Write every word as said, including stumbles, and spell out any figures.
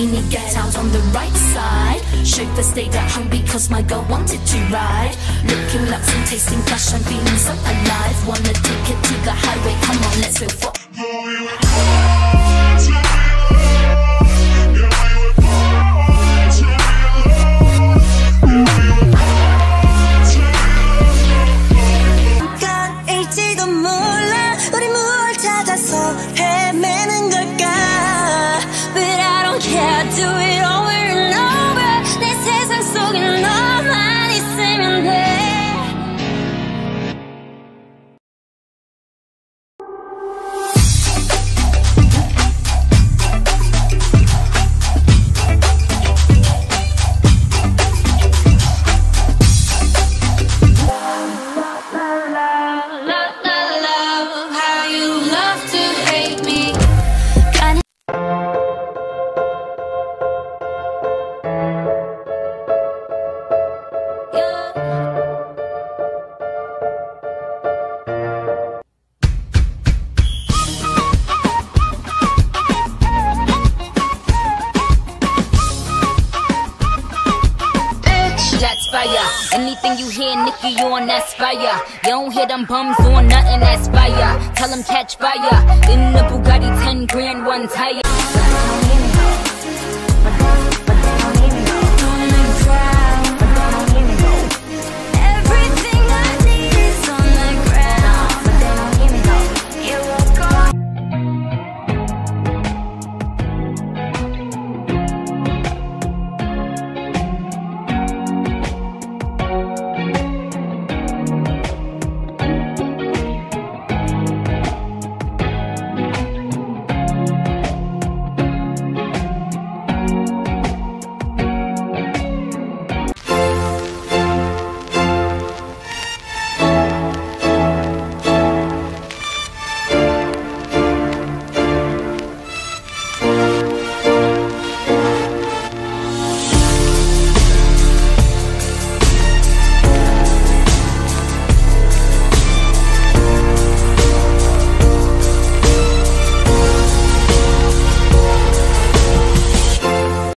Lamborghini, get out on the right side. Chauffeur stayed at home because my girl wanted to ride. Looking luxury, tasting fashion, feeling so alive. Wanna take it to the highway, come on, let's go for 일지도 몰라 우리 뭘 찾아서 헤매는 걸까. But I don't care, do it over and over. 내 세상 속에 너만 있으면 돼. That's fire. Anything you hear, Nikki, you on that fire. You don't hear them bums doing nothing, that's fire. Tell them catch fire. In the Bugatti, ten grand, one tire.